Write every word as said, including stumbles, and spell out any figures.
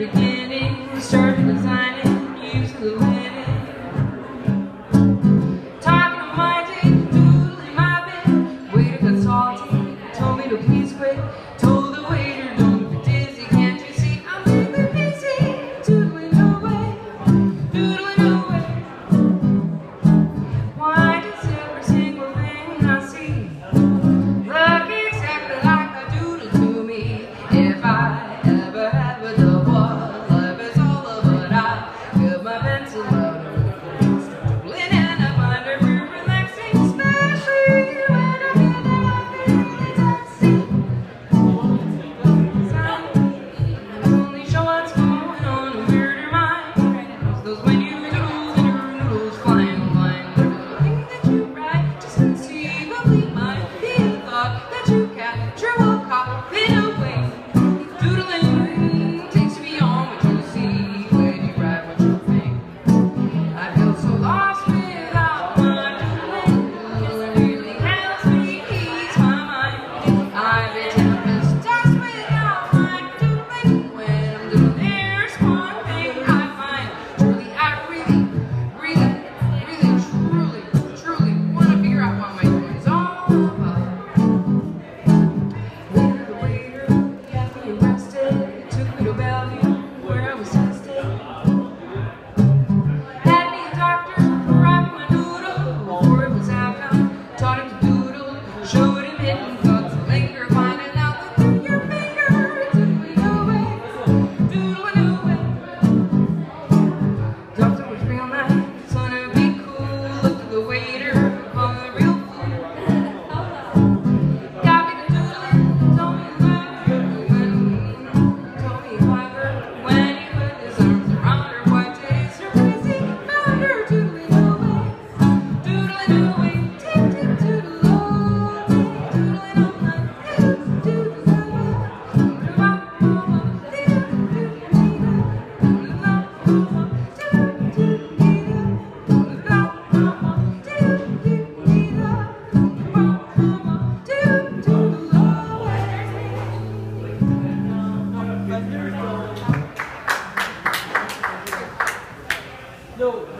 beginning, we started designing, using the linen. Talking to my day, doodling my bed. Waiter got salty, told me to please quit. Told the waiter, don't be dizzy, can't you see I'm really busy, doodling away, doodling away. Why does every single thing I see look exactly like a doodle to me? If I ever have a double, life is all of what I get my pencil out of, start doodling and I'm under real relaxing, especially when I feel that I feel really taxing. Only show what's going on in weirder minds. Those when you doodle and your noodles flying, flying through the thing that you write, just conceivably might be a thought that you capture a copy away. Doodling takes beyond what you see when you write what you think. I feel so lost without my doodling. Doodling really helps me ease my mind. I've been tempest tossed without my doodling. When I'm doodling, there's one thing I find. Truly, I really, really, really, truly, truly want to figure out what my doodling is all about. Later, the waiter got me arrested. Took me to Bellevue, where I was tested. Had me a doctor write my doodle before it was outcome. Taught him to doodle, showed him hidden thoughts that linger, finding out that through your finger, doodling away, doodling away. Doctor was real nice, son to be cool. Looked at the waiter, called him a real fool. Got me to doodling, told me clever, when, told me clever, when he put his arms around her. What days are crazy, found her doodling away, doodling away, tip tip doodle all day, doodling all night, doodle doodle away, doodle bop bop, doodle doodle doodle, bop bop, doodle doodle doodle, doodle bop bop, doodle doodle doodle, bop bop, doodle doodle away. No.